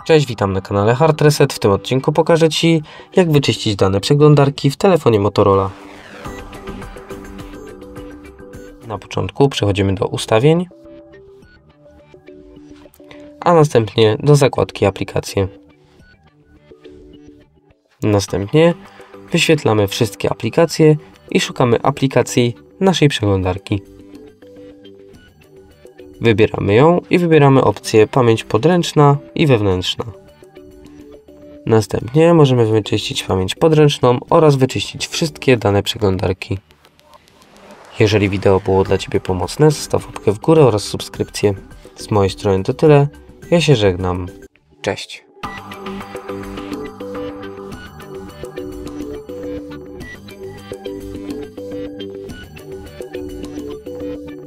Cześć, witam na kanale Hard Reset. W tym odcinku pokażę Ci, jak wyczyścić dane przeglądarki w telefonie Motorola. Na początku przechodzimy do ustawień, a następnie do zakładki aplikacje. Następnie wyświetlamy wszystkie aplikacje i szukamy aplikacji naszej przeglądarki. Wybieramy ją i wybieramy opcję pamięć podręczna i wewnętrzna. Następnie możemy wyczyścić pamięć podręczną oraz wyczyścić wszystkie dane przeglądarki. Jeżeli wideo było dla Ciebie pomocne, zostaw łapkę w górę oraz subskrypcję. Z mojej strony to tyle. Ja się żegnam. Cześć.